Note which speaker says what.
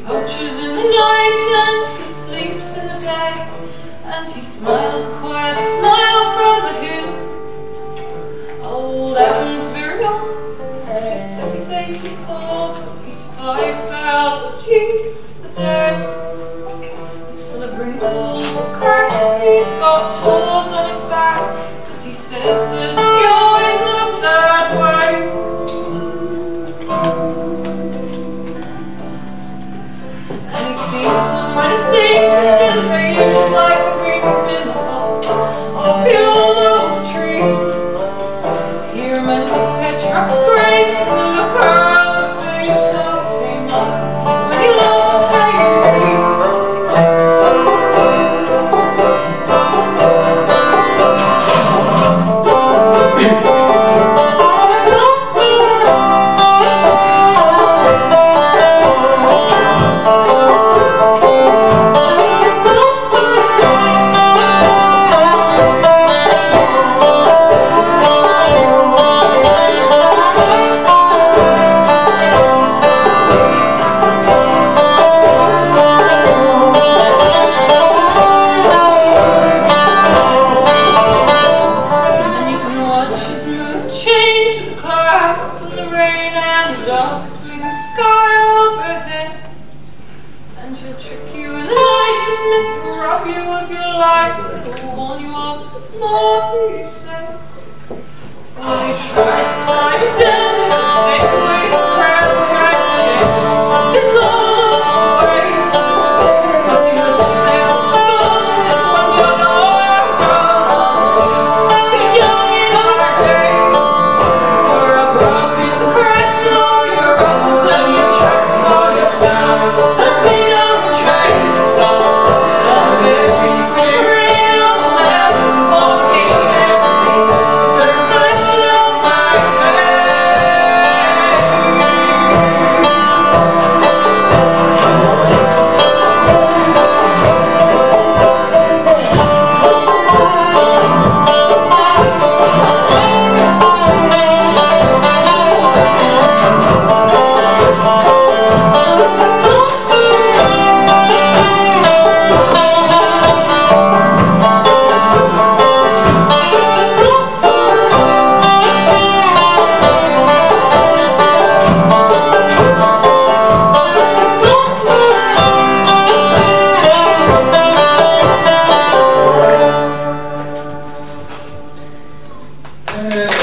Speaker 1: poachers in the night, and he sleeps in the day, and he smiles a quiet smile from the hill. Old Adam's very old, he says he's 84, he's 5,000 years to the day. He's full of wrinkles and cracks, he's got tores on his back, but he says that he always looked that way. And he's seen so many things, he still ages like the rings in the hole of the old tree. He remembers Petrarch's grace and the look on the face of Tamar when he lost Tyree. And he'll trick you in the night, just rob you of your life, he'll warn you of the small he said. For they tried to tie you down, tried to take away his crown, tried to take his all away. But you look down scars, it's when you're not gone, you're young in our day. For I'll rob you the cracks, all your runs and your tracks, all your sounds.
Speaker 2: Yeah.